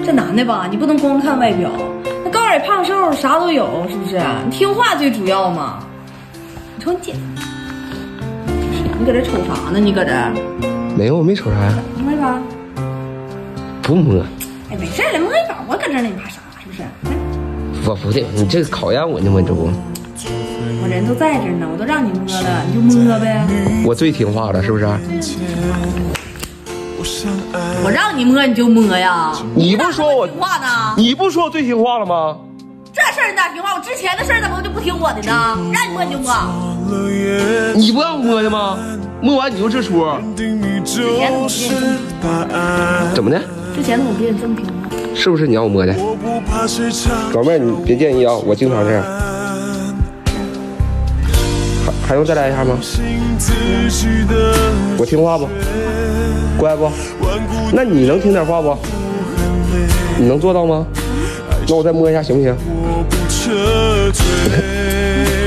这男的吧，你不能光看外表，那高矮胖瘦啥都有，是不是？你听话最主要嘛。你瞅你姐，你搁这瞅啥呢？你搁这？ 没有，我没瞅啥呀。 摸一把。 不摸。 哎，没事了，摸一把，我搁这呢，你怕啥？是不是？ 我不对，你这个考验我呢吗？这不。 我人都在这呢，我都让你摸了，你就摸呗。 我最听话了，是不是？ 我让你摸你就摸呀！ 你不说我听话呢？ 你不说我最听话了吗？ 这事儿你咋听话？我之前的事儿怎么就不听我的呢？让你摸你就摸。 你不让摸的吗？摸完你就这出。 之前怎么的？ 之前怎么比你这么听话？ 是不是你让我摸的？老妹儿，你别介意啊，我经常这样。还用再来一下吗？我听话不？乖不？那你能听点话不？你能做到吗？那我再摸一下行不行？